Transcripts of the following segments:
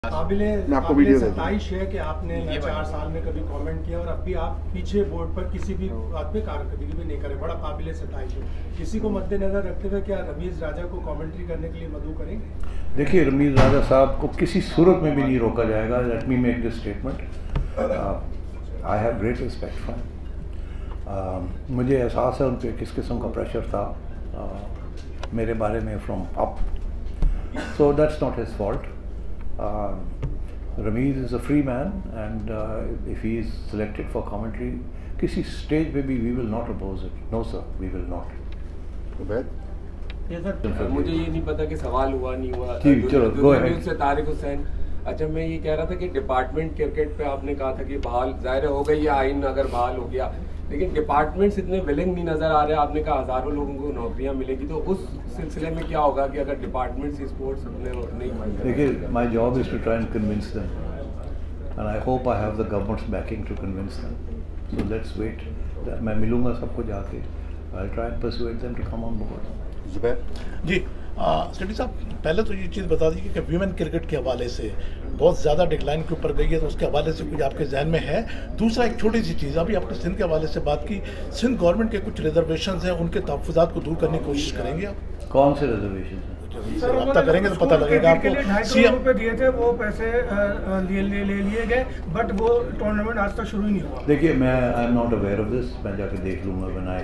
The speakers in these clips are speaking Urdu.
قابل ستائش ہے کہ آپ نے 4 سال میں کبھی کامنٹ کیا اور اب بھی آپ پیچھے بورڈ پر کسی بھی بات پہ کارکردگی بھی نہیں کرے، بڑا قابل ستائش ہے۔ کسی کو مد نظر رکھتے ہوئے کیا رمیز راجہ کو کامنٹری کرنے کے لیے مدعو کریں گے؟ دیکھیے، رمیز راجہ صاحب کو کسی صورت میں بھی نہیں روکا جائے گا۔ Let me make this statement, I have great respect for, مجھے احساس ہے ان پہ کس قسم کا پریشر تھا میرے بارے میں from up, so that's not his fault. Ramiz is a free man and if he is selected for commentary کسی اسٹیج پہ بھی we will not oppose it, no sir, we will not. مجھے یہ نہیں پتا کہ سوال ہوا نہیں ہوا چلو طارق حسین۔ اچھا، میں یہ کہہ رہا تھا کہ ڈپارٹمنٹ کرکٹ پہ آپ نے کہا تھا کہ بحال ظاہر ہو گئی یا آئین اگر بحال ہو گیا، لیکن ڈپارٹمنٹس اتنے ولنگ نہیں نظر آ رہے۔ آپ نے کہا ہزاروں لوگوں کو نوکریاں ملے گی، تو اس سلسلے میں کیا ہوگا کہ اگر ڈپارٹمنٹس اسپورٹس نہیں بن رہے؟ دیکھیے، my job is to try and convince them and I hope I have the government's backing to convince them, so let's wait. میں ملوں گا سب کو جا کے، I try and persuade them to come on board. Zubair ji, Sethi صاحب، پہلے تو یہ چیز بتا دیجیے کہ ویمن کرکٹ کے حوالے سے بہت زیادہ ڈکلائن کے اوپر گئی ہے، تو اس کے حوالے سے کچھ آپ کے ذہن میں ہے؟ دوسرا، ایک چھوٹی سی چیز، ابھی آپ نے سندھ کے حوالے سے بات کی، سندھ گورنمنٹ کے کچھ ریزرویشنز ہیں، ان کے تحفظات کو دور کرنے کی کوشش کریں گے آپ؟ کون سے ریزرویشن ہیں؟ رابطہ کریں گے تو پتہ لگے گا آپ کو۔ 2.5 کروڑ روپے دیے تھے، وہ پیسے لے لیے گئے، بٹ وہ ٹورنامنٹ آج تک شروع ہی نہیں ہوا۔ دیکھیے، میں I am not aware of this, میں جا کے دیکھ لوں گا بنائے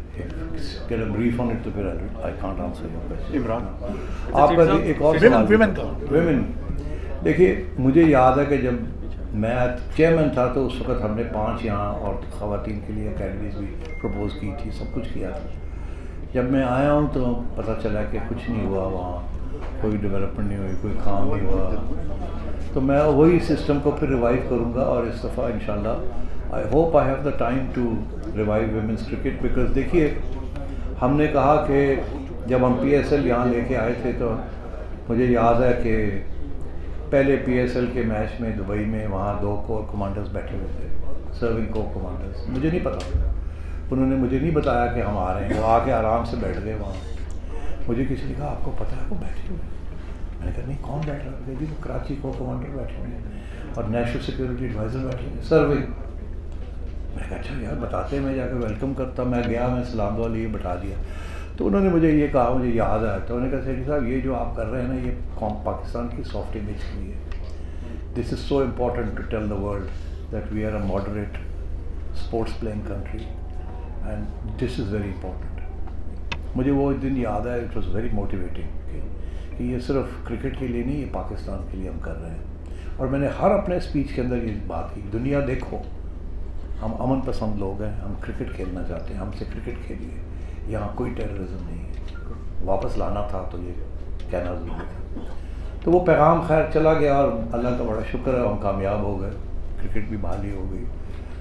get a brief on it، تو پھر I can't answer your question۔ Imran, آپ کا ایک اور سوال، ویمن، دیکھیے، مجھے یاد ہے کہ جب میں چیئرمین تھا تو اس وقت ہم نے 5 یہاں اور خواتین کے لیے اکیڈمیز بھی پروپوز کی تھی، سب کچھ کیا تھا۔ جب میں آیا ہوں تو پتہ چلا کہ کچھ نہیں ہوا، وہاں کوئی ڈیولپمنٹ نہیں ہوئی، کوئی کام نہیں ہوا، تو میں وہی سسٹم کو پھر ریوائیو کروں گا، اور اس دفعہ انشاءاللہ I hope I have the time to revive women's cricket، because دیکھیے، ہم نے کہا کہ جب ہم PSL یہاں لے کے آئے تھے تو مجھے یاد ہے کہ پہلے PSL کے میچ میں دبئی میں وہاں 2 کور کمانڈرز بیٹھے ہوئے تھے، سرونگ کور کمانڈرز، مجھے نہیں پتا، انہوں نے مجھے نہیں بتایا کہ ہم آ رہے ہیں، وہ آ کے آرام سے بیٹھ گئے وہاں۔ مجھے کسی نے کہا آپ کو پتہ ہے وہ بیٹھے ہوئے؟ میں نے کہا نہیں، کون بیٹھ رہا ہے؟ جی وہ کراچی کور کمانڈر بیٹھے ہوئے ہیں اور نیشنل سیکورٹی ایڈوائزر بیٹھے ہوئے ہیں، سرونگ۔ میں نے کہا اچھا یار بتاتے، میں جا کے ویلکم کرتا۔ میں گیا، میں سلام دعا لیے بٹھا دیا، تو انہوں نے مجھے یہ کہا، مجھے یاد آیا، تو انہوں نے کہا سیٹھی صاحب، یہ جو آپ کر رہے ہیں نا، یہ پاکستان کی سافٹ امیج کے لیے، this is so important to tell the world that we are a moderate sports playing country and this is very important. مجھے وہ دن یاد ہے، اٹ واز ویری موٹیویٹنگ کہ یہ صرف کرکٹ کے لیے نہیں، یہ پاکستان کے لیے ہم کر رہے ہیں۔ اور میں نے ہر اپنے اسپیچ کے اندر یہ بات کی، دنیا دیکھو، ہم امن پسند لوگ ہیں، ہم کرکٹ کھیلنا چاہتے ہیں، ہم سے کرکٹ کھیلیے، یہاں کوئی ٹیررزم نہیں ہے۔ واپس لانا تھا تو یہ کہنا ضروری تھا، تو وہ پیغام خیر چلا گیا، اور اللہ کا بڑا شکر ہے ہم کامیاب ہو گئے، کرکٹ بھی بحالی ہو گئی۔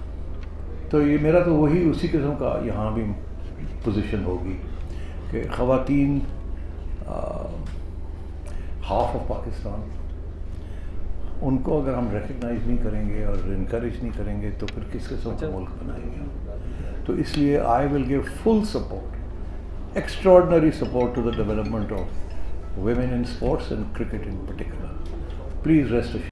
تو یہ میرا تو وہی اسی قسم کا یہاں بھی پوزیشن ہوگی کہ خواتین ہاف آف پاکستان، ان کو اگر ہم ریکگنائز نہیں کریں گے اور انکریج نہیں کریں گے تو پھر کس قسم کا ملک بنائیں گے؟ تو اس لیے I will give full support, extraordinary support to the development of women in sports and cricket in particular. Please rest